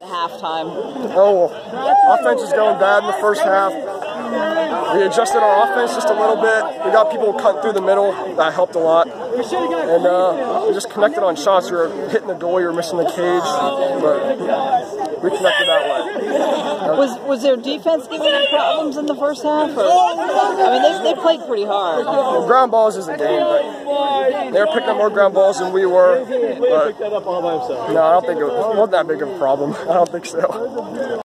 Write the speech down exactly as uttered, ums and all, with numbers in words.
halftime? Oh, offense is going bad in the first half. We adjusted our offense just a little bit. We got people cutting through the middle. That helped a lot. And uh, we just connected on shots. We were hitting the goal, we were missing the cage, but we connected that way. Was was their defense giving them problems in the first half? Or, I mean, they, they played pretty hard. Well, ground balls is a game, but they were picking up more ground balls than we were. But no, I don't think it was, it wasn't that big of a problem. I don't think so.